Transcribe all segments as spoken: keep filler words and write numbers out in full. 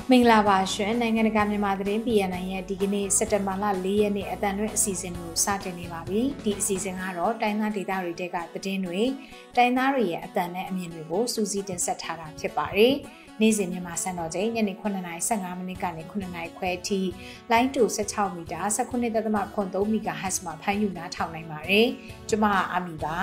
မင်္ဂလာပါရှင်နိုင်ငံတကာမြန်မာသတင်း P N I ရဲ့ဒီကနေ့စက်တင်ဘာလ၄ရက်နေ့အတန်လွင့်အစီအစဉ်ကိုစတင်နေပါပြီဒီအစီအစဉ်ကတော့တိုင်းသားဒေသတွေတဲကသတင်းတွေတိုင်းသားတွေရဲ့အတန်နဲ့အမြင်တွေကိုစူးစီးတင်ဆက်ထားတာဖြစ်ပါတယ်နေ့စဉ်မြန်မာစံတော်ချိန်ညနေခုနှစ်နာရီဆယ့်ငါးမိနစ်ကနေခုနှစ်နာရီခွဲအထိလိုင်းတူ၁၆မီတာ၁၉.၃ မီဂါဟတ်မှာဖမ်းယူနားထောင်နိုင်ပါတယ်ကျွန်မအာမီပါ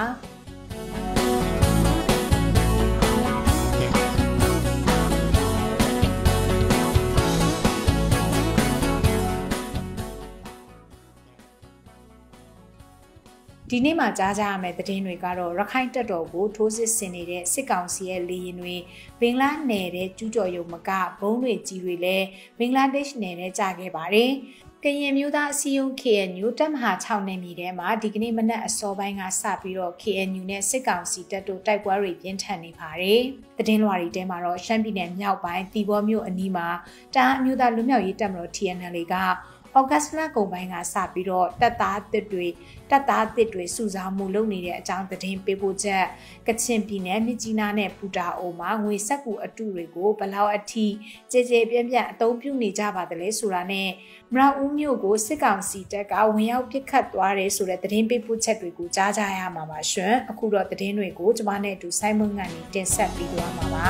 ဒီနေ့မှာကြားကြရမယ့်သတင်းတွေကတော့ရခိုင်တပ်တော်ကိုထိုးစစ်ဆင်နေတဲ့စစ်ကောင်စီရဲ့လေရင်တွေဘင်္ဂလားနယ်တဲ့ကျူးကျော်ရုံမကဘုံတွေကြီးတွေလည်းဘင်္ဂလားဒေ့ရှ်နယ်နဲ့ကြာခဲ့ပါတယ်။ကရင်မျိုးသားအစည်းအရုံး K N U တပ်မဟာ၆နယ်မြေထဲမှာဒီကနေ့မနက်အစောပိုင်းကစပြီးတော့ K N U နဲ့စစ်ကောင်စီတပ်တို့တိုက်ပွဲတွေပြင်းထန်နေပါတယ်။သတင်းလွှာတွေထဲမှာတော့ရှမ်းပြည်နယ်မြောက်ပိုင်းတီဘောမြို့အနီးမှာတအာင်းအမျိုးသားလွတ်မြောက်ရေးတပ်မတော် T N L A ကဩဂတ်စ်လကုန်ပိုင်းကစပြီးတော့တပ်သားအသစ်တွေတပ်သားအသစ်တွေစုဆောင်းမှုလုပ်နေတဲ့အကြောင်းသတင်းပေးပို့ချက်ကချင်ပြည်နယ်မြစ်ကြီးနားနဲ့ပူတာအိုမှာငွေဆက်ကူအတုတွေကိုဘလောက်အထိကြေကြေပြန့်ပြန့်အသုံးပြုနေကြပါတယ်လဲဆိုတာနဲ့မရဦးမြို့ကိုစစ်ကောင်စီတပ်ကဝင်ရောက်ပစ်ခတ်သွားတယ်ဆိုတဲ့သတင်းပေးပို့ချက်တွေကိုကြားကြရမှာပါရှင်အခုတော့သတင်းတွေကိုကျွန်မနဲ့အတူစိုင်းမုံကနေတင်ဆက်ပြီးသွားမှာပါ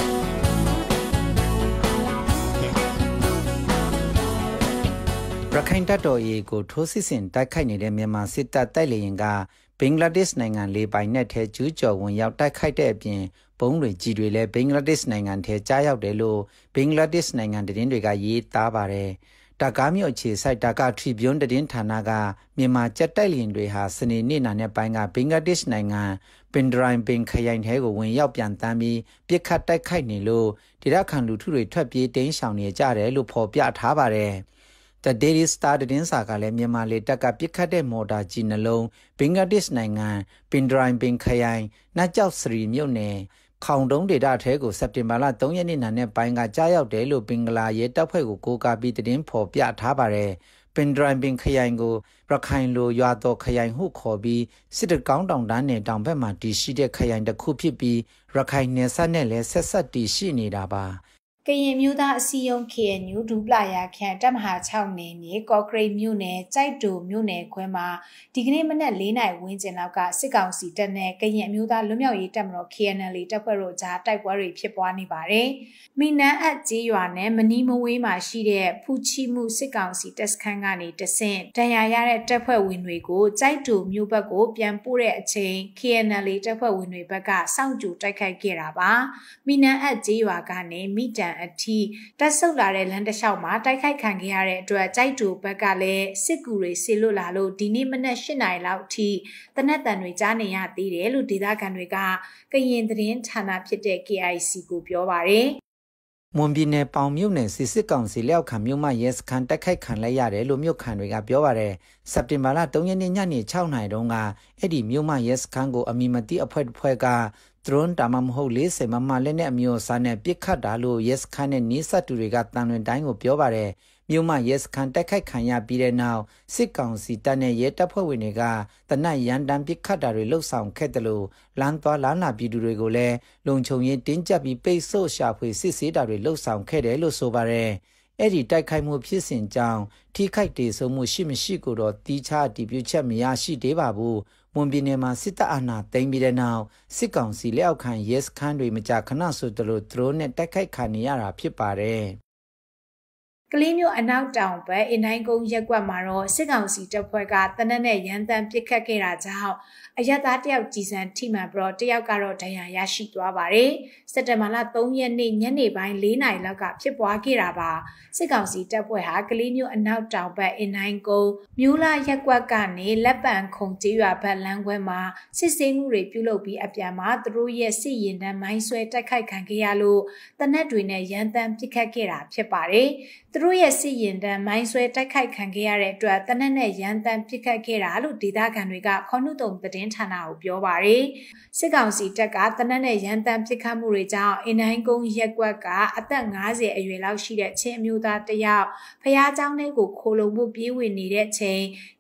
ရခိုင်တပ်တော်ရေကိုထိုးစစ်ဆင်တိုက်ခိုက်နေတဲ့မြန်မာစစ်တပ်တိုက်လေရင်ကဘင်္ဂလားဒေ့ရှ်နိုင်ငံလေပိုင်နက်ထဲကျူးကျော်ဝင်ရောက်တိုက်ခိုက်တဲ့အပြင်ဘုံတွေကြီးတွေလည်းဘင်္ဂလားဒေ့ရှ်နိုင်ငံထဲကြားရောက်တယ်လို့ဘင်္ဂလားဒေ့ရှ်နိုင်ငံသတင်းတွေကရေးသားပါတယ်။ဒါကာမြို့အခြေစိုက်ဒါကာထရီဘျွန်းသတင်းဌာနကမြန်မာကြက်တိုက်လေရင်တွေဟာစနေနေ့နာနဲ့ပိုင်းကဘင်္ဂလားဒေ့ရှ်နိုင်ငံပင်ဒရိုင်ပင်ခရိုင်ထဲကိုဝင်ရောက်ပြန်တမ်းပြီးပြစ်ခတ်တိုက်ခိုက်နေလို့ဒေသခံလူထုတွေထွက်ပြေးတိမ်းရှောင်နေကြတယ်လို့ဖော်ပြထားပါတယ်။ The Daily Star သတင်းစာကလည်းမြန်မာလေတပ်ကပစ်ခတ်တဲ့မော်တာကြီးနှလုံးဘင်္ဂလားဒေ့ရှ်နိုင်ငံပင်ဒရိုင်ပင်ခရိုင်နတ်ကျောက်စရီမြို့နယ်ခေါင်တုံးဒေသထဲကိုစက်တင်ဘာလ၃ရက်နေ့နာနဲ့ပိုင်းကကြားရောက်တယ်လို့ဘင်္ဂလားရဲတပ်ဖွဲ့ကိုကိုးကားပြီးသတင်းဖော်ပြထားပါတယ်ပင်ဒရိုင်ပင်ခရိုင်ကိုရခိုင်လိုရွာတော်ခရိုင်ဟုခေါ်ပြီးစစ်တကောင်းတောင်တန်းနယ်တောင်ဘက်မှာတည်ရှိတဲ့ခရိုင်တစ်ခုဖြစ်ပြီးရခိုင်နယ်စပ်နဲ့လည်းဆက်ဆက်တည်ရှိနေတာပါကရင်မျိုးသားအစည်းအရုံး K N U ဒူပလာယာခန့်တပ်မဟာ၆နယ်မြေကော့ကရိတ်မြို့နယ်ကြိုက်တူမြို့နယ်ခွဲမှာဒီကနေ့မနက်၄နာရီဝန်းကျင်လောက်ကစစ်ကောင်စီတပ်နဲ့ကရင်အမျိုးသားလွတ်မြောက်ရေးတပ်မတော် K N L A တပ်ဖွဲ့တို့ကြားတိုက်ပွဲတွေဖြစ်ပွားနေပါတယ်။မိနန်းအပ်ကျေးရွာနဲ့မနီးမဝေးမှာရှိတဲ့ဖူချီမှုစစ်ကောင်စီတပ်စခန်းကနေတဆင့်ဒဏ်ရာရတဲ့တပ်ဖွဲ့ဝင်တွေကိုကြိုက်တူမြို့ဘက်ကိုပြန်ပို့တဲ့အချိန် K N L A တပ်ဖွဲ့ဝင်တွေဘက်ကစောင့်ကြိုတိုက်ခိုက်ခဲ့တာပါ။မိနန်းအပ်ကျေးရွာကနေမိတန်အထိတက်ဆုပ်လာတဲ့လမ်းတစ်လျှောက်မှာတိုက်ခိုက်ခံခဲ့ရတဲ့အတွက်ကြိုက်တူဘက်ကလည်းစစ်ကူတွေဆေလွတ်လာလို့ဒီနေ့မနက်၈နာရီလောက်အထိတနက်တန်တွေကြားနေရသေးတယ်လို့ဒေသခံတွေကကရင်သတင်းဌာနဖြစ်တဲ့ K I C ကိုပြောပါတယ်မွန်ပြည်နယ်ပေါင်မြို့နယ်စစ်စစ်ကောင်စီလက်အောက်ခံမြို့မှရဲစခန်းတိုက်ခိုက်ခံလိုက်ရတယ်လို့မြို့ခံတွေကပြောပါတယ်စက်တင်ဘာလ၃ရက်နေ့ညနေ၆နာရီတုန်းကအဲ့ဒီမြို့မှရဲစခန်းကိုအမီမတိအဖွဲ့တစ်ဖွဲ့ကဒရွန်းတာမမဟုတ်၄၀မမလက်နဲ့အမျိုးအစားနဲ့ပစ်ခတ်တာလို့ရဲစခန်းနဲ့နီးစပ်သူတွေကတန်လွင်တိုင်းကိုပြောပါတယ်မြို့မှရဲစခန်းတိုက်ခိုက်ခံရပြီးတဲ့နောက်စစ်ကောင်စီတပ်နဲ့ရဲတပ်ဖွဲ့ဝင်တွေကတနက်ရန်တမ်းပစ်ခတ်တာတွေလှုပ်ဆောင်ခဲ့တယ်လို့လမ်းသွားလမ်းလာပြည်သူတွေကိုလည်းလုံခြုံရေးတင်းကျပ်ပြီးပိတ်ဆို့ရှာဖွေစစ်ဆေးတာတွေလှုပ်ဆောင်ခဲ့တယ်လို့ဆိုပါတယ်အဲ့ဒီတိုက်ခိုက်မှုဖြစ်စဉ်ကြောင့်ထိခိုက်ဒေဆုံးမှုရှိမရှိကိုတော့တီးခြားအတည်ပြုချက်မရရှိသေးပါဘူးမွန်ပြည်နယ်မှာစစ်တပ်အာဏာသိမ်းပြီးတဲ့နောက်စစ်ကောင်စီလက်အောက်ခံရဲစခန်းတွေမကြာခဏဆိုသလိုဒရုန်းနဲ့တိုက်ခိုက်ခံနေရတာဖြစ်ပါတယ်ကလေးမျိုးအနောက်တောင်ဘက်အင်တိုင်းကုန်းရက်ကွက်မှာတော့စစ်ကောင်စီတပ်ဖွဲ့ကတနက်နဲ့ရန်တမ်းပစ်ခတ်ခဲ့တာကြောင့်အရက်သားတယောက်ကြီးစံထိမှန်ပြီးတော့တယောက်ကတော့ဒဏ်ရာရရှိသွားပါတယ်။စက်တင်ဘာလ၃ရက်နေ့ညနေပိုင်း၄နာရီလောက်ကဖြစ်ပွားခဲ့တာပါ။စစ်ကောင်စီတပ်ဖွဲ့ဟာကလေးမျိုးအနောက်တောင်ဘက်အင်တိုင်းကုန်းမြို့လာရက်ကွက်ကနေလက်ပံခုံကျေးရွာဘက်လမ်းခွဲမှာစစ်ဆေးမှုတွေပြုလုပ်ပြီးအပြန်မှာသူတို့ရဲ့စစ်ရင်တန်းမိုင်းဆွဲတိုက်ခိုက်ခံခဲ့ရလို့တနက်တွေနဲ့ရန်တမ်းပစ်ခတ်ခဲ့တာဖြစ်ပါတယ်။သူတို့ရဲ့စစ်ရင်တန်းမိုင်းဆွဲတိုက်ခိုက်ခံခဲ့ရတဲ့အတွက်တနက်နဲ့ရန်တမ်းပစ်ခတ်ခဲ့တာလို့ဒေသခံတွေကခေါင်းနှုတ်တုံသတင်းဌာနကိုပြောပါတယ်စစ်ကောင်စီတပ်ကတနက်နဲ့ရန်တမ်းပစ်ခတ်မှုတွေကြောင့်အင်တိုင်းကုန်းရက်ကွက်ကအသက်၅၀အရွယ်လောက်ရှိတဲ့ချင်းအမျိုးသားတယောက်ဖျားเจ้าနဲ့ကိုခိုလုံမှုပြေးဝင်နေတဲ့အချိန်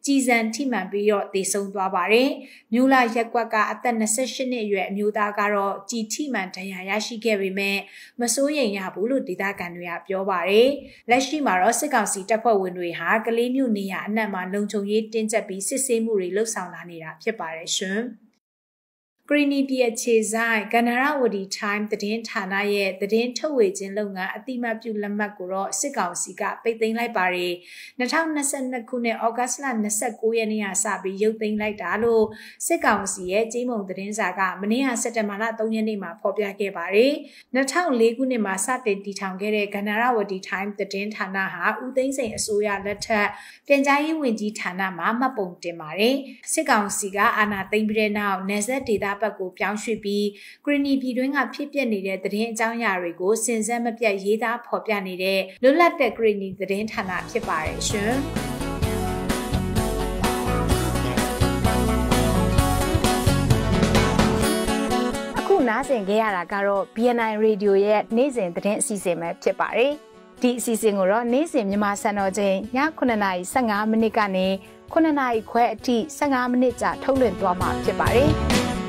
ကြည်စံထိမှန်ပြီးတော့တည်ဆုံသွားပါတယ်။မြို့လာရက်ကွက်ကအသက်၂၈နှစ်အရွယ်အမျိုးသားကတော့ကြည်ထိမှန်ဒဏ်ရာရရှိခဲ့ပေမဲ့မစိုးရိမ်ရဘူးလို့ဒေသခံတွေကပြောပါတယ်။လက်ရှိမှာတော့စစ်ကောင်စီတပ်ဖွဲ့ဝင်တွေဟာကလေးမြို့နေရာအနှံ့မှာလုံခြုံရေးတင်းကျပ်ပြီးစစ်ဆေးမှုတွေလှုပ်ဆောင်လာနေတာဖြစ်ပါတယ်ရှင်။ကရီနီပြည်အခြေဆိုင်ကန္နရဝတီ time သတင်းဌာနရဲ့သတင်းထုတ်ဝေခြင်းလုပ်ငန်းအတိမတ်ပြုလက်မှတ်ကိုတော့စစ်ကောင်စီကပိတ်သိမ်းလိုက်ပါတယ်။၂၀၂၂ခုနှစ်ဩဂတ်လ၂၉ရက်နေ့ကစပြီးရုပ်သိမ်းလိုက်တာလို့စစ်ကောင်စီရဲ့ကြေးမုံသတင်းစာကမနေ့ကစက်တင်ဘာလ၃ရက်နေ့မှာဖော်ပြခဲ့ပါတယ်။၂၀၀၄ခုနှစ်မှာစတင်တည်ထောင်ခဲ့တဲ့ကန္နရဝတီ time သတင်းဌာနဟာဦးသိန်းစိန်အစိုးရလက်ထက်ပြန်ကြားရေးဝန်ကြီးဌာနမှာမှတ်ပုံတင်ပါတယ်။စစ်ကောင်စီကအာဏာသိမ်းပြီးတဲ့နောက်နယ်စပ်ဒေသဘက်ကိုပြောင်းရွှေ့ပြီးဂရီနီပြည်တွင်းကဖြစ်ပျက်နေတဲ့သတင်းအကြောင်းအရာတွေကိုစင်စက်မပြတ်ရေးသားဖော်ပြနေတဲ့လွတ်လပ်တဲ့ဂရီနီသတင်းဌာနဖြစ်ပါတယ်ရှင်။အခုနားဆင်ကြရတာကတော့ ဘီ အန် အိုင် Radio ရဲ့နေ့စဉ်သတင်းအစီအစဉ်ပဲဖြစ်ပါတယ်။ဒီအစီအစဉ်ကိုတော့နေ့စဉ်မြန်မာစံတော်ချိန်ညခုနှစ်နာရီ၁၅မိနစ်ကနေခုနှစ်နာရီခွဲအထိ၁၅မိနစ်ကြာထုတ်လွှင့်သွားမှာဖြစ်ပါတယ်။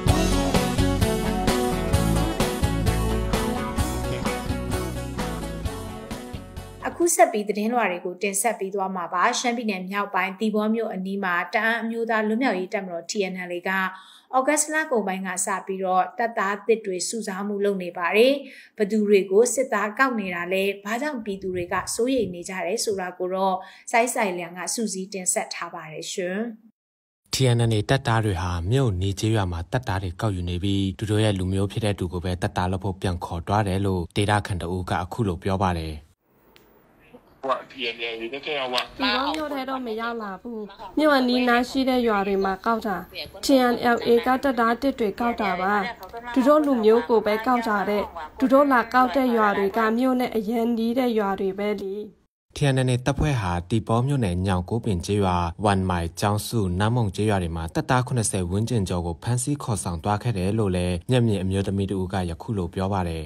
အခုဆက်ပြီးသတင်းလွှာတွေကိုတင်ဆက်ပေးသွားမှာပါရှမ်းပြည်နယ်မြောက်ပိုင်းတီဘောမြို့အနီးမှာတအန်းအမျိုးသားလွတ်မြောက်ရေးတပ်မတော် T N L ကဩဂတ်လကုန်ပိုင်းကစပြီးတော့တပ်သားအသစ်တွေစုဆောင်းမှုလုပ်နေပါတယ်။ဘသူတွေကိုစစ်သားကောက်နေတာလဲဘာကြောင့်ပြည်သူတွေကစိုးရိမ်နေကြတယ်ဆိုတာကိုတော့စိုက်ဆိုင်လျံကစူးစီးတင်ဆက်ထားပါတယ်ရှင်။ T N L တပ်သားတွေဟာမြို့နေကျေးရွာမှာတပ်သားတွေကောက်ယူနေပြီးသူတို့ရဲ့လူမျိုးဖြစ်တဲ့သူကိုပဲတပ်သားလုပ်ဖို့ပြန်ခေါ်သွားတယ်လို့ဒေတာခန်တအူးကအခုလိုပြောပါတယ်။ဒီတော့မြို့ထဲတော့မရောက်လာဘူးမြို့အနီးနားရှိတဲ့ရွာတွေမှာကောက်တာ T N L ကတပ်သားတစ်တွေကောက်တာပါသူတို့လူမျိုးကိုပဲကောက်ကြတဲ့သူတို့လာကောက်တဲ့ရွာတွေကမြို့နဲ့အရင်နီးတဲ့ရွာတွေပဲလी T N L တပ်ဖွဲ့ဟာတီပေါမြို့နယ်ညောင်ကိုပင်ကျေးရွာဝန်မိုင်ကျောင်းစုနမ်းမုံကျေးရွာတွေမှာတပ်သား၇၀ဝန်းကျင်ကျော်ကိုဖမ်းဆီးခေါ်ဆောင်သွားခဲ့တယ်လို့လည်းညက်မြင့်အမျိုးသမီးတို့ကယခုလိုပြောပါတယ်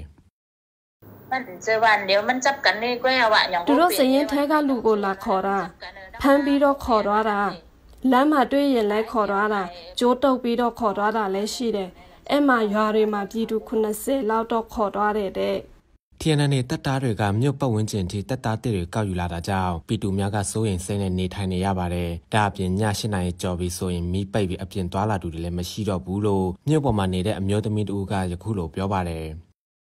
သူတို့စရင်ထဲကလူကိုလာခေါ်တာဖမ်းပြီးတော့ခေါ်သွားတာလမ်းမှာတွေ့ရင်လည်းခေါ်သွားတာကြိုးတုပ်ပြီးတော့ခေါ်သွားတာလည်းရှိတယ်အဲ့မှာရွာတွေမှာပြည်သူ၇၀လောက်တော့ခေါ်သွားတယ်တဲ့ T N L တပ်သားတွေကမြို့ပတ်ဝန်းကျင်ထိတပ်သားတွေကောက်ယူလာတာကြောင့်ပြည်သူများကစိုးရိမ်စိတ်နဲ့နေထိုင်နေရပါတယ်။ဒါအပြင်ည၈နာရီကျော်ပြီးဆိုရင်မီးပိတ်ပြီးအပြင်သွားလာသူတွေလည်းမရှိတော့ဘူးလို့မြို့ပေါ်မှာနေတဲ့အမျိုးသမီးတို့ကယခုလိုပြောပါတယ်။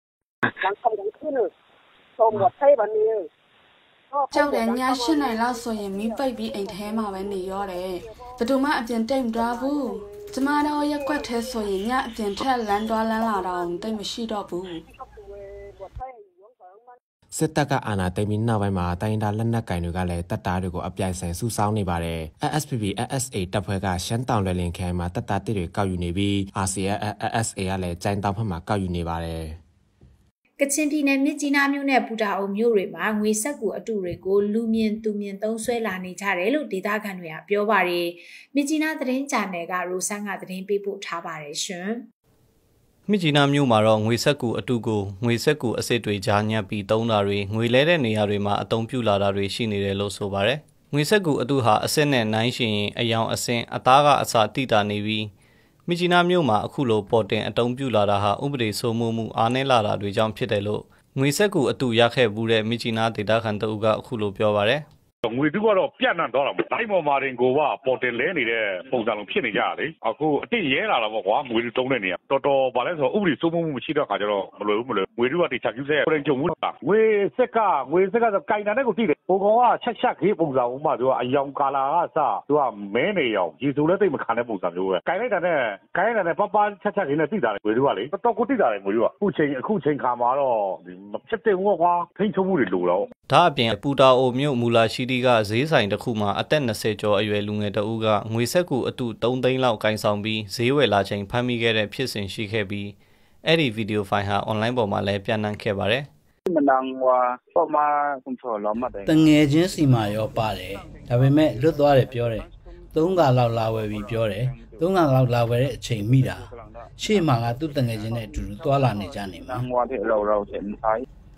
ကြောက်တယ်ည၈နာရီလောက်ဆိုရင်မီးပိတ်ပြီးအိမ်ထဲမှာပဲနေရောတယ်။ဘယ်သူမှအပြင်တိတ်မသွားဘူး။ကျမတို့ရက်ကွက်ထဲဆိုရင်ညအပြင်ထက်လမ်းသွားလမ်းလာတော့တိတ်မရှိတော့ဘူး။စစ်တပ်ကအာဏာသိမ်းပြီးနောက်ပိုင်းမှာတိုင်းဒေသလက်နက်ကင်တွေကလည်းတပ်သားတွေကိုအပြိုင်ဆိုင်စုဆောင်းနေပါတယ်။ S S P P S S A တပ်ဖွဲ့ကရှမ်းတောင်လွယ်လင်ခရိုင်မှာတပ်သားတွေကောက်ယူနေပြီး R C S A ကလည်းကျိုင်းတောင်ဘက်မှာကောက်ယူနေပါတယ်။ကချင်ပြည်နယ်မြစ်ကြီးနားမြို့နဲ့ပူတာအုံမြို့တွေမှာငွေဆက်ကူအတုတွေကိုလူမြင်သူမြင်သုံးဆွဲလာနေကြတယ်လို့ဒေသခံတွေကပြောပါတယ်။မြစ်ကြီးနားသတင်းဂျာနယ်ကရိုဆန်းကသတင်းပေးပို့ထားပါတယ်ရှင်။မြစ်ကြီးနားမြို့မှာတော့ငွေဆက်ကူအတုကိုငွေဆက်ကူအစစ်တွေကြားညပ်ပြီးသုံးတာတွေငွေလဲတဲ့နေရာတွေမှာအသုံးပြုလာတာတွေရှိနေတယ်လို့ဆိုပါတယ်။ငွေဆက်ကူအတုဟာအစစ်နဲ့နိုင်ရှင်ရင်အယောင်အစင်အသားကအစာတိတာနေပြီးမြစ်ကြီးနားမြို့မှာအခုလိုပေါ်တင်အသုံးပြုလာတာဟာဥပဒေစိုးမိုးမှုအားနည်းလာတာတွေကြောင့်ဖြစ်တယ်လို့ငွေဆက်ကူအတုရခဲ့ဘူးတဲ့မြစ်ကြီးနားဒေသခံတအုပ်ကအခုလိုပြောပါတယ်။ငွေတုကတော့ပြန့်နှံ့သွားတာပေါ့။တိုင်းပေါ်မှာတင်ကိုကပေါ်တင်လဲနေတဲ့ပုံစံလိုဖြစ်နေကြတာလေ။အခုအစ်ရဲလာတာပေါ့ကွာငွေတုတုံးတဲ့နေရာတော်တော်ဗာလဲဆိုဥပဒေစိုးမိုးမှုမရှိတော့ခါကျတော့မလွယ်ဘူးမလွယ်ငွေတုကတေချာကျူးဆက်ကိုယ်ကြုံမှုလားငွေစက်ကငွေစက်ကဆိုကင်တာနဲ့ကိုသိတယ်ဟိုကောင်ကချက်ချက်ခေးပုံစံဦးမှသူကအယောင်ကာလာကစသူကမဲနေအောင်ရေစိုးလဲသိမခံတဲ့ပုံစံမျိုးပဲကင်လိုက်တာနဲ့ကင်လိုက်တာနဲ့ပပချက်ချက်ခေးနဲ့သိတာလေငွေတုကလေတော်ကိုသိတာလေငွေတုကအခုချိန်အခုချိန်ခါမှာတော့မဖြစ်တဲ့ဘောကွာထိန်းချုပ်မှုတွေလိုတော့ဒါအပြင်ပူတာအိုမြို့မူလာရှိတီကဈေးဆိုင်တစ်ခုမှာအသက်၂၀ကျော်အရွယ်လူငယ်တအုပ်ကငွေဆက်ကူအတု၃သိန်းလောက်ကင်ဆောင်ပြီးဈေးဝယ်လာချိန်ဖမ်းမိခဲ့တဲ့ဖြစ်စဉ်ရှိခဲ့ပြီးအဲ့ဒီဗီဒီယိုဖိုင်ဟာအွန်လိုင်းပေါ်မှာလည်းပြန့်နှံ့ခဲ့ပါတယ်တငယ်ချင်းစီမှာရောပါတယ်ဒါပေမဲ့လွတ်သွားတယ်ပြောတယ်သုံးခါလောက်လာဝယ်ပြီးပြောတယ်သုံးခါလောက်လာဝယ်တဲ့အချိန်မိတာရှေ့မှာကသူ့တငယ်ချင်းနဲ့အတူတူသွားလာနေကြနေမှာ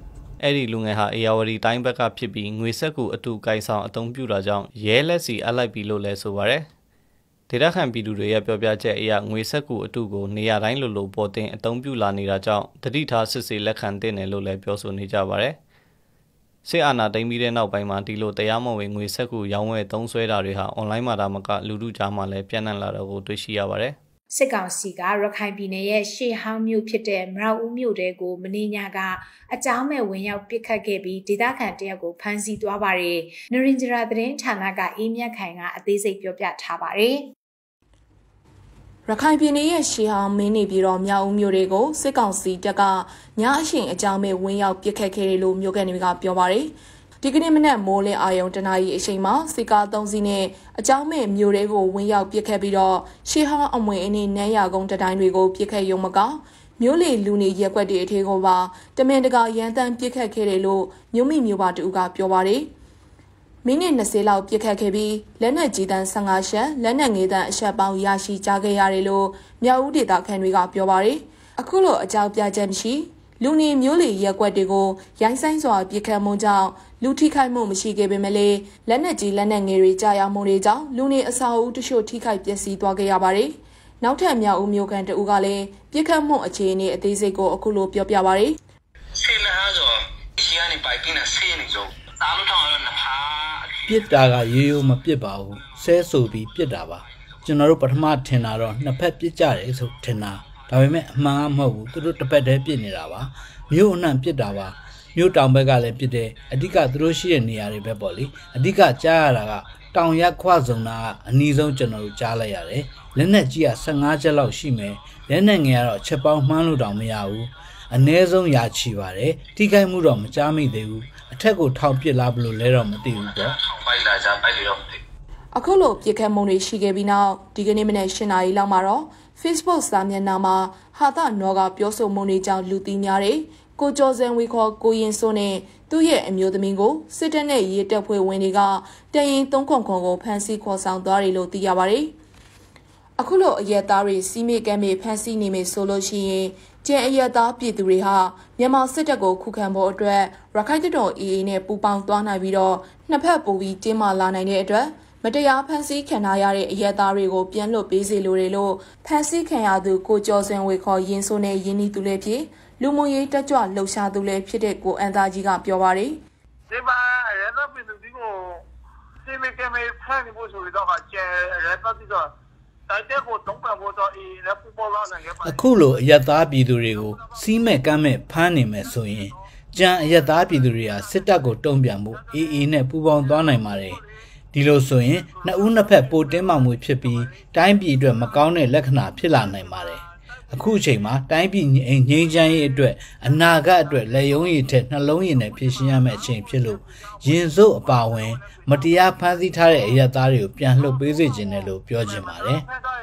အဲ့ဒီလူငယ်ဟာအေယာဝတီတိုင်းဘက်ကဖြစ်ပြီးငွေဆက်ကူအတူကိုင်ဆောင်အသုံးပြုတာကြောင့်ရဲလက်စီအပ်လိုက်ပြီလို့လည်းဆိုပါရယ်ဒေသခံပြည်သူတွေရဲ့ပြောပြချက်အရငွေဆက်ကူအတူကိုနေရာတိုင်းလိုလိုပေါ်တင်အသုံးပြုလာနေတာကြောင့်တတိထားစစ်ဆေးလက်ခံတင်တယ်လို့လည်းပြောဆိုနေကြပါရယ်စစ်အာဏာသိမ်းပြီးတဲ့နောက်ပိုင်းမှာဒီလိုတရားမဝင်ငွေဆက်ကူရောင်းဝယ်သုံးစွဲတာတွေဟာအွန်လိုင်းမှာဒါမှမကလူထုကြားမှာလည်းပြန့်နှံ့လာတော့ကိုတွေ့ရှိရပါတယ်စစ်ကောင်စီကရခိုင်ပြည်နယ်ရဲ့ရှေးဟောင်းမြို့ဖြစ်တဲ့မရောက်ဦးမြို့တဲကိုမင်းညာကအကြောင်းမဲ့ဝင်ရောက်ပစ်ခတ်ခဲ့ပြီးဒေသခံတယောက်ကိုဖမ်းဆီးသွားပါတယ်။နရင်ဂျရာသတင်းဌာနကအေးမြတ်ခိုင်ကအသေးစိတ်ပြောပြထားပါတယ်။ရခိုင်ပြည်နယ်ရဲ့ရှေးဟောင်းမင်းနေပြီးတော့မြောက်ဦးမြို့တွေကိုစစ်ကောင်စီတပ်ကညအရှိန်အကြောင်းမဲ့ဝင်ရောက်ပစ်ခတ်ခဲ့တယ်လို့မြို့ကန်တွေကပြောပါတယ်။ဒီကနေ့မနက်မိုးလင်းအာယုံတနာရီအချိန်မှာစစ်ကားသုံးစီးနဲ့အကြောင်းမဲ့မြို့တွေကိုဝင်ရောက်ပစ်ခတ်ပြီးတော့ရှေးဟောင်းအမွေအင်းနန်းရကုန်းတတိုင်းတွေကိုပစ်ခတ်ရုံမကမြို့လေလူနေရက်ွက်တွေအထေကိုပါတမင်တကာရန်တမ်းပစ်ခတ်ခဲ့တယ်လို့မြို့မိမြို့ပါတူကပြောပါတယ်။မိနစ်၂၀လောက်ပစ်ခတ်ခဲ့ပြီးလက်နက်ကြီးတန်း၁၅ချက်လက်နက်ငယ်တန်းအချက်ပေါင်းရရှိကြခဲ့ရတယ်လို့မြောက်ဦးဒေသခံတွေကပြောပါတယ်။အခုလိုအကြောင်းပြချက်မရှိလူနေမျိုးလေရက်ွက်တွေကိုရိုင်းဆိုင်စွာပြစ်ခတ်မှုကြောင့်လူထိခိုက်မှုမရှိခဲ့ပေမဲ့လက်နက်ကြီးလက်နက်ငယ်တွေကြာရောက်မှုတွေကြောင့်လူနေအဆောက်အဦတချို့ထိခိုက်ပျက်စီးသွားခဲ့ရပါတယ်။နောက်ထပ်မြောက်ဦးမြို့ကန်တဦးကလည်းပြစ်ခတ်မှုအခြေအနေအသေးစိတ်ကိုအခုလိုပြောပြပါတယ်။ဆေးလာဆိုရှီကနေပိုက်ပြင်းနဲ့ဆေးနေဆုံးတာမထောင်ရနဖာပြစ်တာကရိုးရိုးမပြစ်ပါဘူးဆဲဆိုပြီးပြစ်တာပါကျွန်တော်တို့ပထမထင်တာတော့နှစ်ဖက်ပြစ်ကြတယ်ဆိုထင်တာဒါပေမဲ့အမှန်ကမဟုတ်ဘူးသူတို့တစ်ဖက်တည်းပြစ်နေတာပါမြို့အနှံ့ပြစ်တာပါမြို့တောင်ဘက်ကလည်းပြစ်တယ်အဓိကသူတို့ရှိတဲ့နေရာတွေပဲပေါ့လေအဓိကကြားရတာကတောင်ရက်ခွစုံနာကအနီးဆုံးကျွန်တော်တို့ကြားလိုက်ရတယ်လက်နက်ကြီးက၁၅ချက်လောက်ရှိမယ်လက်နက်ငယ်ကတော့ချက်ပေါင်းမှန်းလို့တောင်မရဘူးအနည်းဆုံးရာချီပါတယ်ထိခိုက်မှုတော့မကြားမိသေးဘူးအထက်ကိုထောင်ပစ်လာဘလို့လဲတော့မသိဘူးပေါ့ပိုက်လာကြပိုက်လို့မသိအခုလိုပြစ်ခတ်မှုတွေရှိခဲ့ပြီးနောက်ဒီကနေ့မနေ့၈နာရီလောက်မှာတော့ Facebook စာမျက်နှာမှာဟာသနောကပြောဆိုမှုတွေကြောင့်လူသိများတယ်ကိုကျော်စံဝေခေါ်ကိုရင်စိုးနဲ့သူ့ရဲ့အမျိုးသမီးကိုစစ်တပ်နဲ့ရေးတပ်ဖွဲ့ဝင်တွေကတရင်သုံးခုခုကိုဖမ်းဆီးခေါ်ဆောင်သွားတယ်လို့သိရပါတယ်။အခုလိုအရက်သားတွေစီးမေကမ်းမေဖမ်းဆီးနေမယ်ဆိုလို့ရှိရင်ကျန်အရက်သားပြည်သူတွေဟာမြန်မာစစ်တပ်ကိုခုခံဖို့အတွက်ရခိုင်တပ်တော် အေအေ နဲ့ပူးပေါင်းသွားနိုင်ပြီးတော့နှစ်ဖက်ပူပြီးတင်းမာလာနိုင်တဲ့အတွက်မတရားဖမ်းဆီးခံထားရတဲ့အရက်သားတွေကိုပြန်လွှတ်ပေးစေလိုတယ်လို့ဖမ်းဆီးခံရသူကိုကျော်စံဝေခေါ်ရင်စိုးနဲ့ရင်းနှီးသူလည်းဖြစ်လူမှုရေးတက်ကြွလှုပ်ရှားသူလည်းဖြစ်တဲ့ကိုအန်သားကြီးကပြောပါတယ်။ဒီမှာရတဲ့ပြည်သူတွေကိုစီမံကိန်းမဲ့ဖမ်းနေဖို့ဆိုတော့ကျန်ရတဲ့ပြည်သူတိုက်တဲ့ကိုတုံးပန်ဖို့တော့အေးလက်ပူပေါ်လာနိုင်ရဲ့အခုလိုအရက်သားပြည်သူတွေကိုစီးမဲ့ကမ်းမဲ့ဖမ်းနေမယ်ဆိုရင်ကြံအရက်သားပြည်သူတွေဟာစစ်တပ်ကိုတုံ့ပြန်ဖို့အေးအေးနဲ့ပူးပေါင်းသွားနိုင်ပါတယ်ဒီလိုဆိုရင်နှစ်ဦးနှစ်ဖက်ပိုတင်းမာမှုဖြစ်ပြီးတိုင်းပြည်အတွက်မကောင်းတဲ့လက္ခဏာဖြစ်လာနိုင်ပါတယ်အခုအချိန်မှာတိုင်းပြည်ငြိမ်းချမ်းရေးအတွက်အနာဂတ်အတွက်လက်ယုံရည်ထက်နှလုံးရည်နဲ့ဖြည့်ရှင်းရမယ့်အချိန်ဖြစ်လို့ရင်စုပ်အပါဝင်မတရားဖမ်းဆီးထားတဲ့အရက်သားတွေကိုပြန်လှုပ်ပေးစေခြင်းနဲ့လို့ပြောချင်ပါတယ်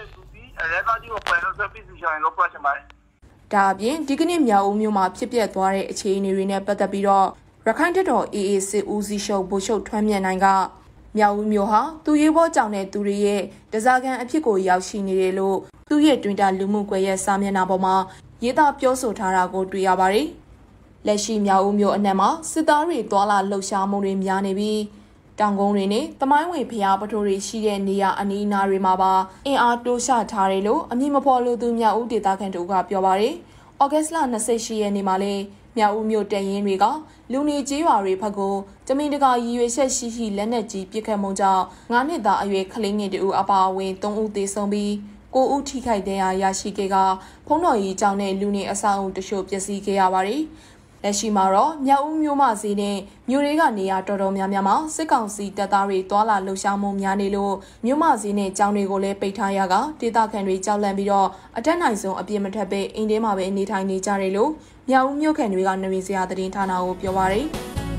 ဒါအပြင်ဒီကနေ့မြောက်ဦးမြို့မှာဖြစ်ပျက်သွားတဲ့အခြေအနေတွေနဲ့ပတ်သက်ပြီးတော့ရခိုင်တပ်တော် အေအေ စစ်ဦးစီးချုပ်ဗိုလ်ချုပ်ထွန်းမြတ်နိုင်ကမြောက်ဦးမြို့ဟာသူရေးဘောကြောင့်တဲ့သူတွေရဲ့တစားကန်အဖြစ်ကိုရောက်ရှိနေတယ်လို့သူ့ရဲ့တွင်တာလူမှုကွယ်ရဲ့စာမျက်နှာပေါ်မှာရေးသားပြောဆိုထားတာကိုတွေ့ရပါတယ်။လက်ရှိမြောက်ဦးမြို့အနှံ့မှာစစ်သားတွေတွာလာလှုပ်ရှားမှုတွေများနေပြီးတောင်ကုန်းတွေနဲ့တမိုင်းဝင်ဖျားပထိုးတွေရှိတဲ့နေရာအနီးအနားတွေမှာပါအင်အားတိုးချထားတယ်လို့အမည်မဖော်လို့သူမြောက်ဦးဒေသခံတို့ကပြောပါတယ်။ဩဂတ်စ်လ၂၈ရက်နေ့မှာလဲမြောက်ဦးမြို့တရင်တွေကလူနေကြေးရွာတွေဘက်ကိုတမင်တကာရည်ရွယ်ချက်ရှိရှိလက်နက်ကြီးပစ်ခတ်မှုကြောင့်ငါးနှစ်သားအရွယ်ကလေးငယ်တူအပါအဝင်သုံးဦးသေဆုံးပြီးကိုဦးထိခိုက်တဲ့ရရှိခဲ့ကဖုံးတော်ကြီးကြောင့်နဲ့လူနေအဆောက်အဦတချို့ပျက်စီးခဲ့ရပါတယ်။လက်ရှိမှာတော့မြောက်ဦးမြို့မဈေးနဲ့မြို့တွေကနေရာတော်တော်များများမှာစစ်ကောင်စီတပ်သားတွေတွာလာလှုပ်ရှားမှုများနေလို့မြို့မဈေးနဲ့ကျောင်းတွေကိုလည်းပိတ်ထားရကဒေသခံတွေကြောက်လန့်ပြီးတော့အတက်နိုင်ဆုံးအပြစ်မထက်ပဲအိမ်ထဲမှာပဲနေထိုင်နေကြတယ်လို့မြောက်ဦးမြို့ခံတွေကနရီစရာသတင်းဌာနကိုပြောပါရယ်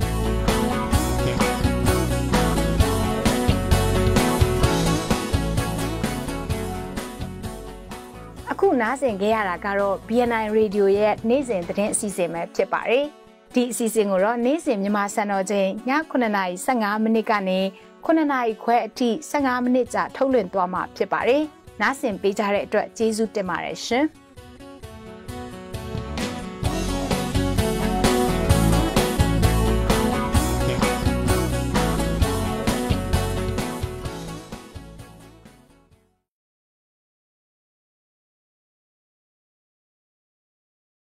အခုနားဆင်ခဲ့ရတာကတော့ ဘီ အန် အိုင် Radio ရဲ့နေ့စဉ်သတင်းအစီအစဉ်ပဲဖြစ်ပါတယ်။ဒီအစီအစဉ်ကိုတော့နေ့စဉ်မြန်မာစံတော်ချိန်ညခုနှစ်နာရီ၁၅မိနစ်ကနေခုနှစ်နာရီခွဲအထိ၁၅မိနစ်ကြာထုတ်လွှင့်သွားမှာဖြစ်ပါတယ်။နားဆင်ပေးကြတဲ့အတွက်ကျေးဇူးတင်ပါတယ်ရှင်။